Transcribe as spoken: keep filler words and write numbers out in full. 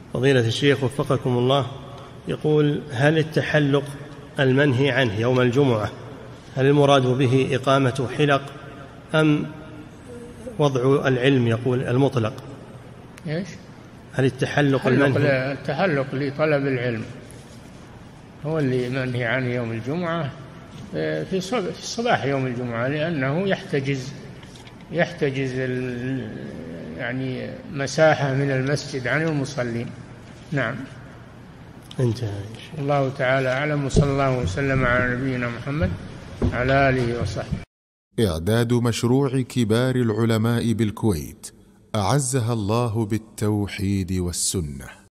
فضيلة الشيخ وفقكم الله، يقول: هل التحلق المنهي عنه يوم الجمعة هل المراد به إقامة حلق أم وضع العلم يقول المطلق؟ إيش؟ هل التحلق المنهي؟ التحلق لطلب العلم هو اللي منهي عنه يوم الجمعة في صباح يوم الجمعة، لأنه يحتجز يحتجز يعني مساحة من المسجد عن المصلين. نعم. انتهى. الله تعالى أعلم، وصلى الله وسلم على نبينا محمد على آله وصحبه. إعداد مشروع كبار العلماء بالكويت أعزها الله بالتوحيد والسنة.